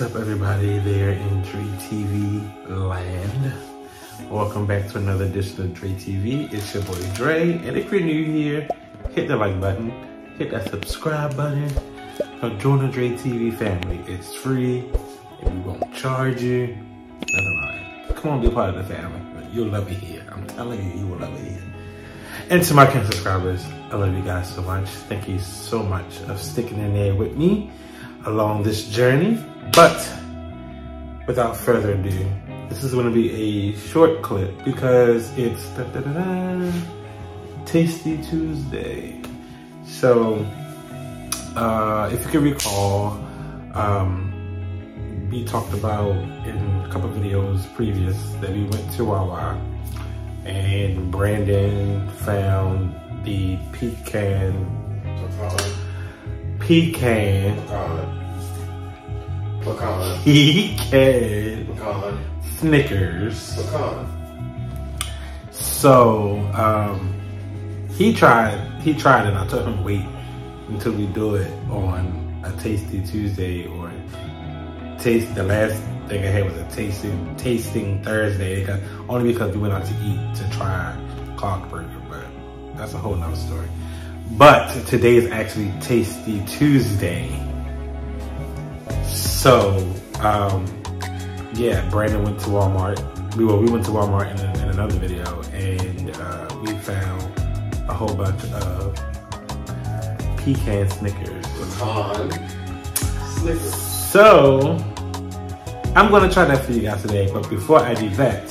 What's up, everybody there in Dre TV land? Welcome back to another edition of Dre TV. It's your boy Dre, and if you're new here, hit the like button, hit that subscribe button, or join the Dre TV family. It's free, and we won't charge you. Nothing like. Come on, be a part of the family. You'll love it here. I'm telling you, you will love it here. And to my current subscribers, I love you guys so much. Thank you so much for sticking in there with me along this journey. But without further ado, this is going to be a short clip because it's Tasty Tuesday. So if you can recall, we talked about in a couple of videos previous that we went to Wawa and Brandon found the pecan Snickers. So he tried it. I told him wait until we do it on a Tasty Tuesday or taste. The last thing I had was a tasting Thursday, only because we went out to eat to try Clock Burger, but that's a whole nother story. But today is actually Tasty Tuesday. So, yeah, Brandon went to Walmart. We went to Walmart in another video, and we found a whole bunch of pecan Snickers. So, I'm gonna try that for you guys today, but before I do that,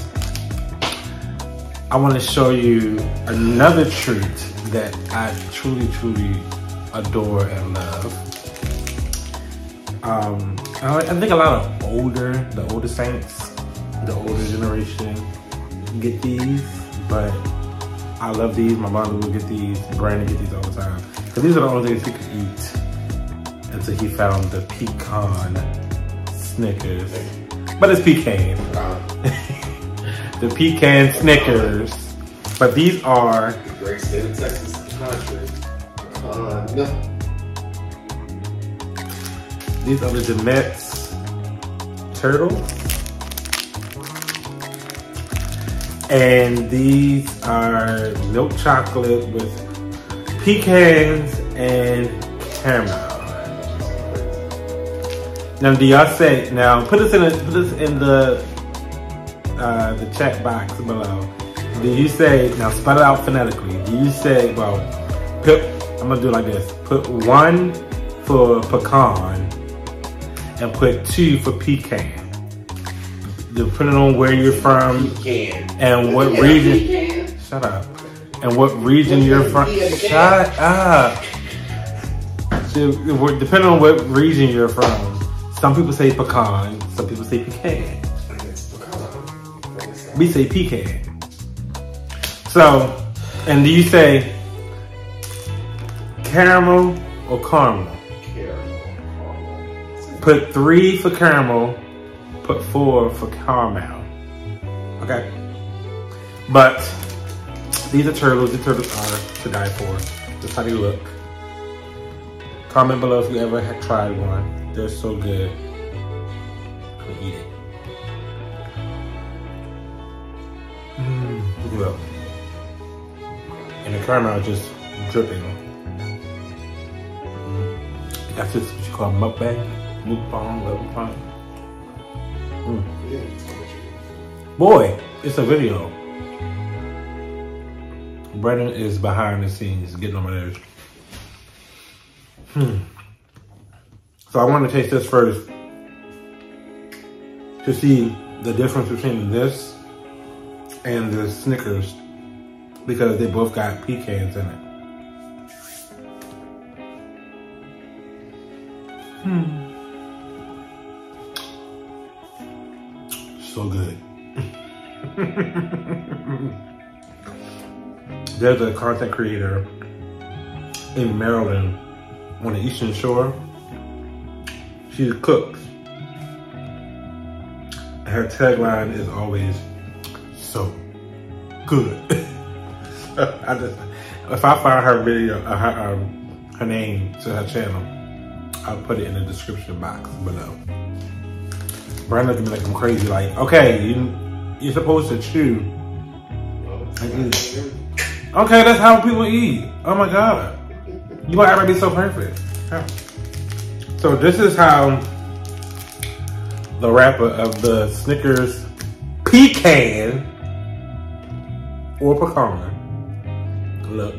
I wanna show you another treat that I truly, truly adore and love. I think a lot of the older saints, the older generation get these, but I love these. My mom will get these, Brandon get these all the time. Because these are the only things he could eat until he found the pecan Snickers. But it's pecan. The pecan Snickers. But these are the great state of Texas country. These are the Demet's turtles. And these are milk chocolate with pecans and caramel. Now, do y'all say? Now, put this in the chat box below. Do you say? Now, spell it out phonetically. Do you say? Well, I'm gonna do it like this. Put 1 for pecan and put 2 for pecan. Depending on where you're from and what region. Shut up. And what region you're from. Shut up. Depending on what region you're from. Some people say pecan, some people say pecan. We say pecan. So, and do you say caramel or caramel? Put 3 for caramel, put 4 for caramel. Okay? But these are turtles. The turtles are to die for. That's how they look. Comment below if you ever had tried one. They're so good. I'll eat it. Look it up. And the caramel is just dripping. That's just what you call mukbang. Mukbang. Boy, it's a video. Brandon is behind the scenes getting on my nerves. So I want to taste this first to see the difference between this and the Snickers because they both got pecans in it. So good. There's a content creator in Maryland on the Eastern Shore. She cooks. Her tagline is always so good. If I find her video, her name to her channel, I'll put it in the description box below. Brandon looking at me like I'm crazy. Like, okay, you're supposed to chew. Okay, that's how people eat. Oh my God. You want everybody to be so perfect. Yeah. So this is how the wrapper of the Snickers pecan or pecan look.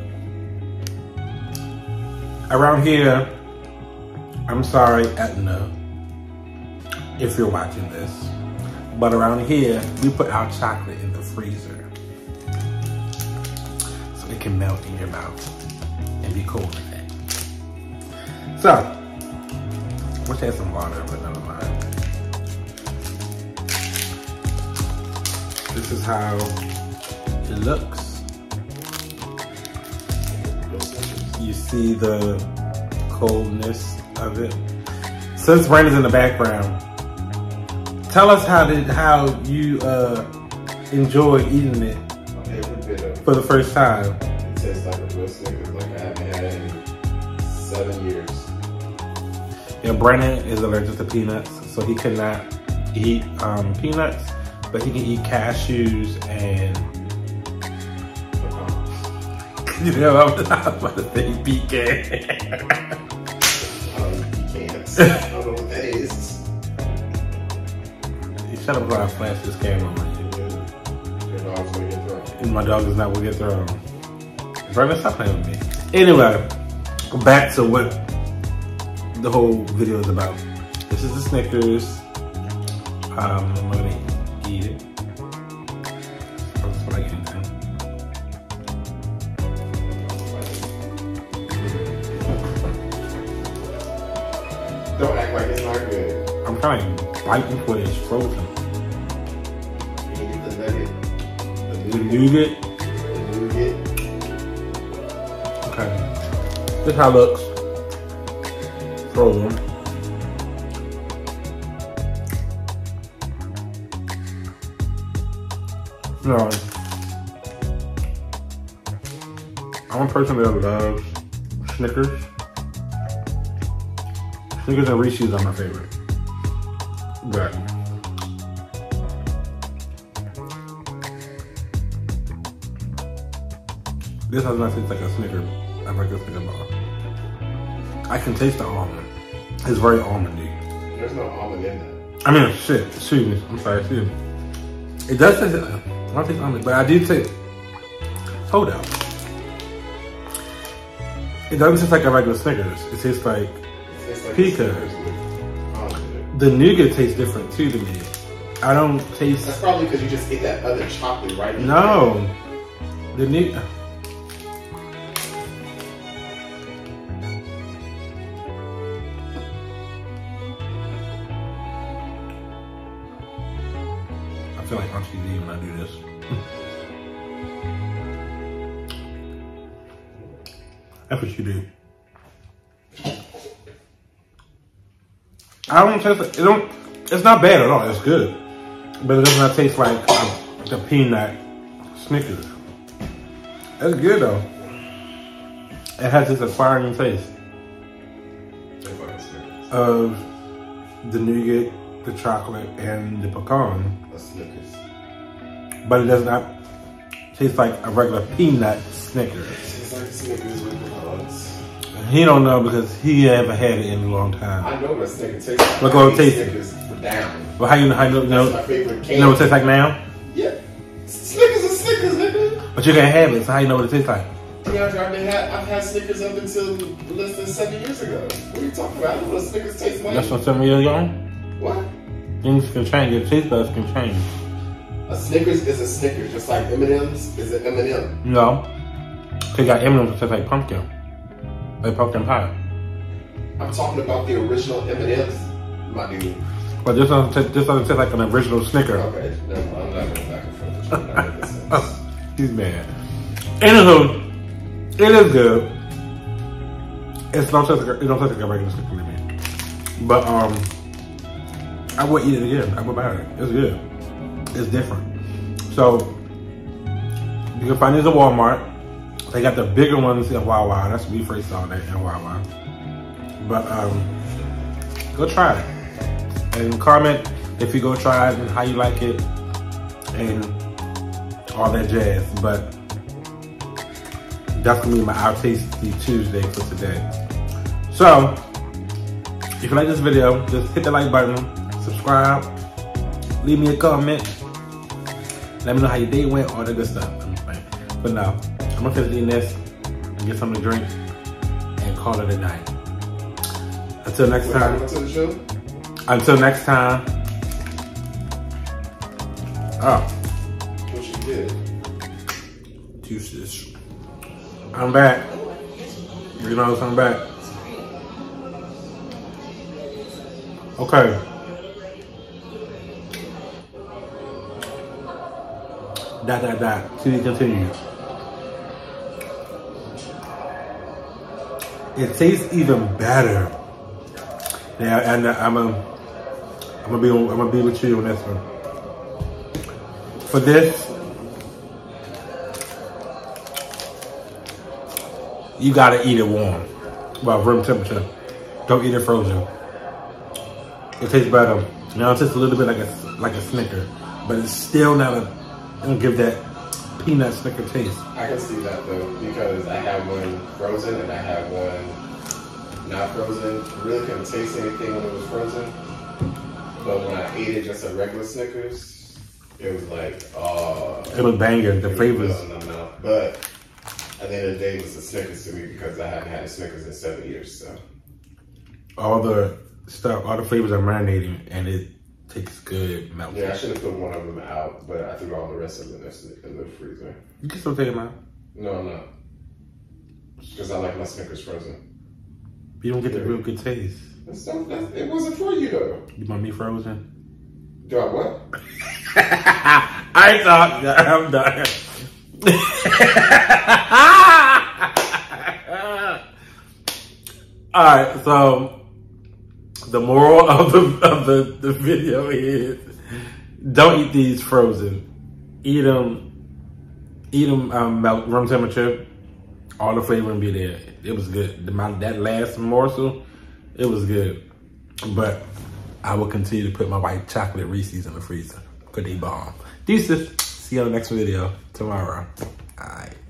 Around here, I'm sorry, Etna, if you're watching this, but around here, we put our chocolate in the freezer so it can melt in your mouth and be cold like that. So, wish I had some water, but never mind. This is how it looks. You see the coldness of it. Since Brandon's in the background, tell us how you enjoy eating it for the first time. It tastes like a real Snickers, like I haven't had it in 7 years. Yeah, Brandon is allergic to peanuts, so he cannot eat peanuts, but he can eat cashews and you know, I'm about to say pecan. Pecans. I don't know what that is. You shut up before I flash this camera on you. Your dog's gonna get thrown. And my dog is not gonna get thrown. Brandon, stop playing with me. Anyway, back to what the whole video is about. This is the Snickers. I'm gonna eat it. That's what I get into. Don't act like it's not good. I'm trying to bite into it, it's frozen. You can get the nugget. The nougat. The nougat. Okay. This is how it looks. Frozen. No. I'm a person that loves Snickers. Snickers and Reese's are my favorite. But this does not taste like a Snicker. I like a Snicker bar. I can taste the almond. It's very almondy. There's no almond in that. I mean, shit. Excuse me. I'm sorry. Excuse me. It does taste. I don't taste almond, but I do taste. Hold up. It doesn't taste like a regular Snickers. It tastes like pecan. The nougat tastes different too to me. I don't taste. That's probably because you just ate that other chocolate right in No. The nougat. I feel like Auntie D when I do this. That's what you do. I don't taste it. It's not bad at all. It's good, but it does not taste like the peanut Snickers. It's good though. It has this acquiring taste of the nougat, the chocolate, and the pecan. Snickers. But it does not taste like a regular peanut Snickers. It's like Snickers with pecans. He don't know because he haven't had it in a long time. I know what Snickers tastes like. Look what it tastes. Snickers down. Well, how you know? That's my favorite candy. You know what it tastes like now? Yeah. Snickers is Snickers, nigga. But you can't have it, so how you know what it tastes like? Yeah, I've had Snickers up until less than 7 years ago. What are you talking about? I don't know what Snickers tastes like. That's what 7 years ago? What? Things can change, your taste buds can change. A Snickers is a Snickers, just like M&M's is an M&M. No. They got M&M's that taste like pumpkin. Like pumpkin pie. I'm talking about the original M&M's, my dude. But this doesn't taste like an original Snicker. Okay, no, I'm not going back and forth with you. That makes sense. He's mad. Anywho, it is good. It don't taste like a regular Snicker to me. But I would eat it again. I would buy it. It's good. It's different. So you can find these at Walmart. They got the bigger ones at Wawa. That's when we first saw that in Wawa. But go try it and comment if you go try it and how you like it and all that jazz. But that's gonna be my Our Tasty Tuesday for today. So, if you like this video, just hit the like button, subscribe, leave me a comment, let me know how your day went, all that good stuff. But now, I'm gonna finish eating this and get something to drink and call it a night. Until next time. Until next time. Oh. What you did? Deuces. I'm back. You know, I'm back. Okay. To be continued. It tastes even better. Yeah, and I'm gonna be with you on this one. For this, you gotta eat it warm, well, room temperature. Don't eat it frozen. It tastes better. Now it tastes a little bit like a Snicker, but it's still not a. It'll give that peanut Snicker taste. I can see that though, because I have one frozen and I have one not frozen. I really couldn't taste anything when it was frozen, but when I ate it just a regular Snickers, it was like, oh. It was banging, the flavors. But at the end of the day, it was a Snickers to me because I haven't had a Snickers in 7 years, so. All the flavors are marinating and it tastes good, melted. Yeah, I should have put one of them out, but I threw all the rest of them in the freezer. You can still take them out. No, I'm not. Because I like my Snickers frozen. You don't get the real good taste. It wasn't for you though. You want me frozen? Do I what? I thought I'm done. All right, so the moral of the video is don't eat these frozen. Eat them melt room temperature. All the flavor will be there. It was good. That last morsel, it was good. But I will continue to put my white chocolate Reese's in the freezer because they bomb. Deuces. See you on the next video tomorrow. All right.